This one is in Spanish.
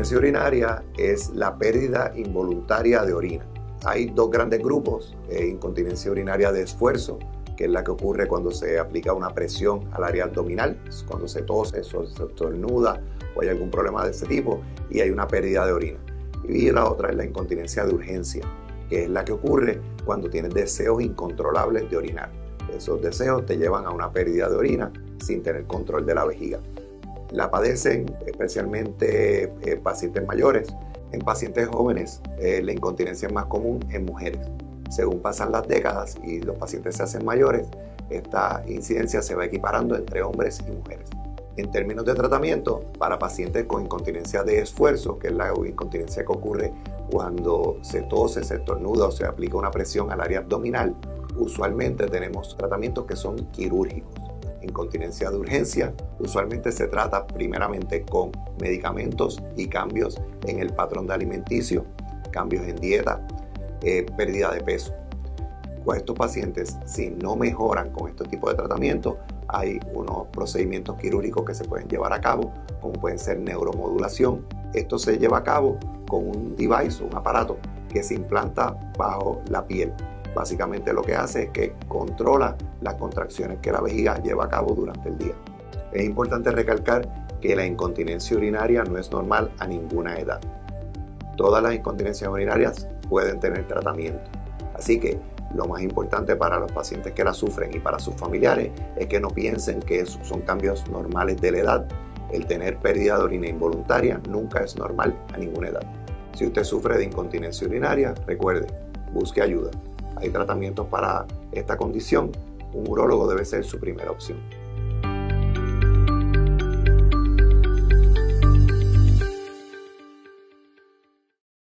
Incontinencia urinaria es la pérdida involuntaria de orina. Hay dos grandes grupos: incontinencia urinaria de esfuerzo, que es la que ocurre cuando se aplica una presión al área abdominal, cuando se tose, se estornuda o hay algún problema de ese tipo y hay una pérdida de orina. Y la otra es la incontinencia de urgencia, que es la que ocurre cuando tienes deseos incontrolables de orinar. Esos deseos te llevan a una pérdida de orina sin tener control de la vejiga. La padecen especialmente pacientes mayores. En pacientes jóvenes, la incontinencia es más común en mujeres. Según pasan las décadas y los pacientes se hacen mayores, esta incidencia se va equiparando entre hombres y mujeres. En términos de tratamiento, para pacientes con incontinencia de esfuerzo, que es la incontinencia que ocurre cuando se tose, se estornuda o se aplica una presión al área abdominal, usualmente tenemos tratamientos que son quirúrgicos. Incontinencia de urgencia usualmente se trata primeramente con medicamentos y cambios en el patrón de alimenticio, cambios en dieta, pérdida de peso. Con estos pacientes, si no mejoran con este tipo de tratamiento, hay unos procedimientos quirúrgicos que se pueden llevar a cabo, como pueden ser neuromodulación. Esto se lleva a cabo con un device, un aparato que se implanta bajo la piel. Básicamente lo que hace es que controla las contracciones que la vejiga lleva a cabo durante el día. Es importante recalcar que la incontinencia urinaria no es normal a ninguna edad. Todas las incontinencias urinarias pueden tener tratamiento. Así que lo más importante para los pacientes que la sufren y para sus familiares es que no piensen que son cambios normales de la edad. El tener pérdida de orina involuntaria nunca es normal a ninguna edad. Si usted sufre de incontinencia urinaria, recuerde, busque ayuda. Hay tratamientos para esta condición. Un urólogo debe ser su primera opción.